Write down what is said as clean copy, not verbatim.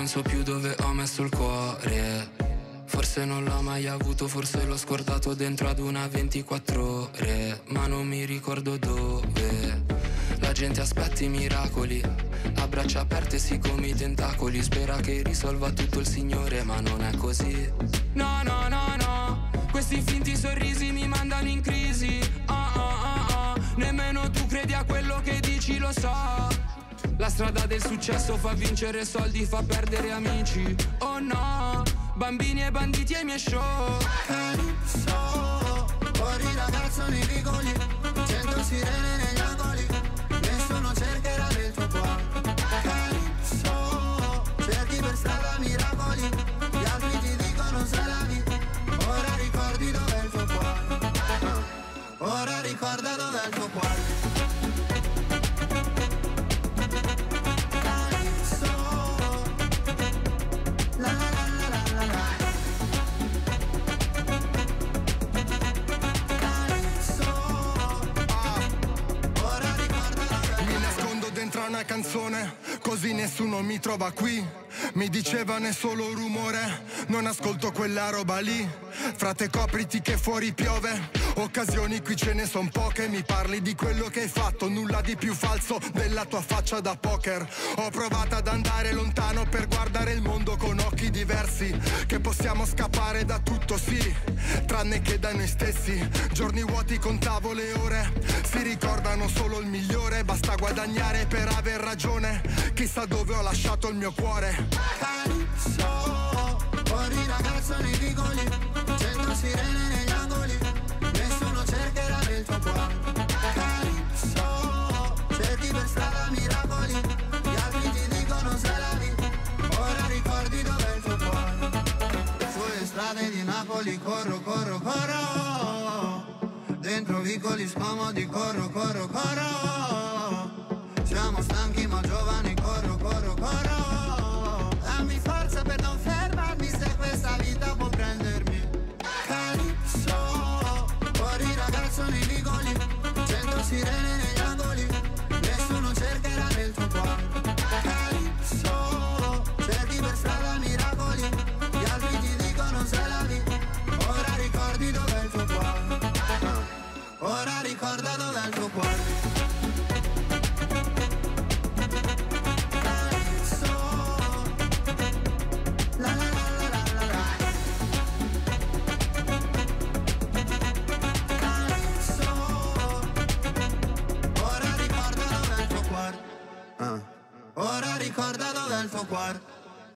so più dove ho messo il cuore. Forse non l'ho mai avuto, forse l'ho scordato dentro ad una 24 ore, ma non mi ricordo dove. La gente aspetta i miracoli, a braccia aperte sì come i tentacoli. Spera che risolva tutto il Signore, ma non è così. No, no, no, no, questi finti sorrisi mi mandano in crisi. Nemmeno tu credi a quello che dici, lo so. La strada del successo fa vincere soldi, fa perdere amici. Oh no, bambini e banditi ai miei show. Calypso, fuori ragazzo nei vicoli, 100 sirene negli angoli, nessuno cercherà del tuo cuore. Calypso, cerchi per strada miracoli, gli altri ti dicono salavi. Ora ricordi dov'è il tuo cuore. Ora ricorda dov'è il tuo cuore. Una canzone, così nessuno mi trova qui. Mi dicevano è solo rumore, non ascolto quella roba lì. Frate copriti che fuori piove, occasioni qui ce ne son poche. Mi parli di quello che hai fatto, nulla di più falso della tua faccia da poker. Ho provato ad andare lontano per guardare il mondo con occhi diversi. Che possiamo scappare da tutto sì, tranne che da noi stessi. Giorni vuoti contavo le ore, si ricordano solo il migliore. Basta guadagnare per aver ragione, chissà dove ho lasciato il mio cuore. Calypso, fuori ragazzo nei vicoli, 100 sirene negli angoli, nessuno cercherà del tuo cuore. Calypso, cerchi per strada miracoli, gli altri ti dicono salavi. Ora ricordi dov'è il tuo cuore. Sulle strade di Napoli corro, corro, corro, dentro vicoli scomodi corro, corro, corro. Siamo stanchi ma giovani, corro, corro, corro. Dammi forza per non fermarmi se questa vita può prendermi. Calypso, fuori ragazzo nei vicoli, 100 sirene negli angoli, nessuno cercherà del tuo cuore. Calypso, cerchi per strada miracoli, gli altri ti dicono salavi. Ora ricordi dov'è il tuo cuore. Ora ricorda dov'è il tuo cuore. Ora ricorda dov'è il tuo cuore.